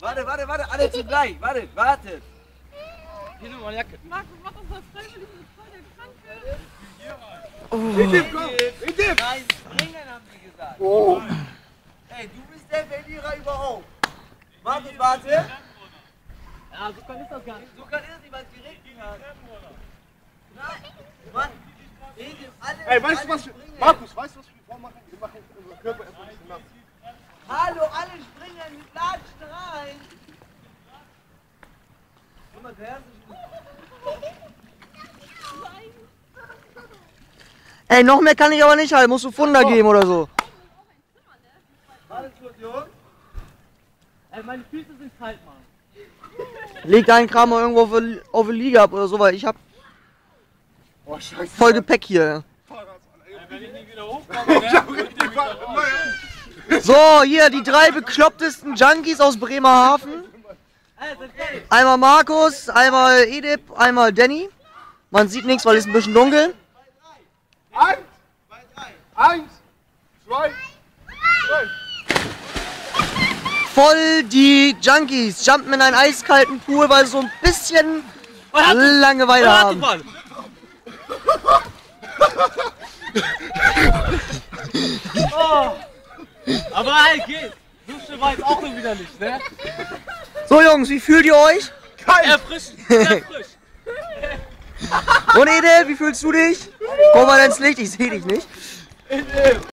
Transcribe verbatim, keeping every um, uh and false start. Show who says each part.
Speaker 1: Warte, warte, warte, alle zugleich. Warte, warte.
Speaker 2: Hier nimm meine Jacke.
Speaker 3: Marco, mach doch was freiwillig mit voll der Kranke.
Speaker 1: Oh. In dem, komm, in dem. Nein, springen haben die gesagt. Oh. Ey, du bist der Verlierer überhaupt. Markus, warte.
Speaker 2: Ja, so kann ich das gar nicht.
Speaker 1: So kann es nicht, weil es geregnet hat. Na, Mann. In dem, alle,
Speaker 4: Ey, weißt du was? Wir, Markus, weißt du was wir vormachen? Wir machen unseren Körper erstmal ein bisschen nass.
Speaker 1: Hallo, alle springen mit Latschen rein. Guck mal, wer ist
Speaker 5: Ey, noch mehr kann ich aber nicht halten. Musst du Funder geben oder so.
Speaker 1: Warte kurz, Jungs.
Speaker 2: Ey, meine Füße sind kalt, Mann.
Speaker 5: Leg deinen Kram mal irgendwo auf, die- auf die Liege ab oder so, weil ich hab
Speaker 4: Oh, scheiße.
Speaker 5: voll Gepäck hier.
Speaker 2: Wenn ich nicht wieder hochkomme, ne?
Speaker 5: So, hier die drei beklopptesten Junkies aus Bremerhaven. Einmal Markus, einmal Edip, einmal Danny. Man sieht nichts, weil es ein bisschen dunkel.
Speaker 4: Eins, eins, zwei, drei.
Speaker 5: Voll die Junkies jumpen in einen eiskalten Pool, weil sie so ein bisschen Langeweile haben.
Speaker 2: Oh. Aber hey, geht. Dusche war jetzt auch so widerlich, ne?
Speaker 5: So Jungs, wie fühlt ihr euch?
Speaker 2: Erfrischend, sehr frisch.
Speaker 5: Und Edel, wie fühlst du dich? Komm mal ins Licht, ich sehe dich nicht.